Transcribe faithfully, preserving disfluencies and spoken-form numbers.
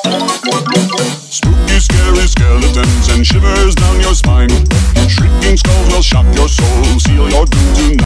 Spooky, scary skeletons and shivers down your spine. Shrieking skulls will shock your soul, seal your doom tonight.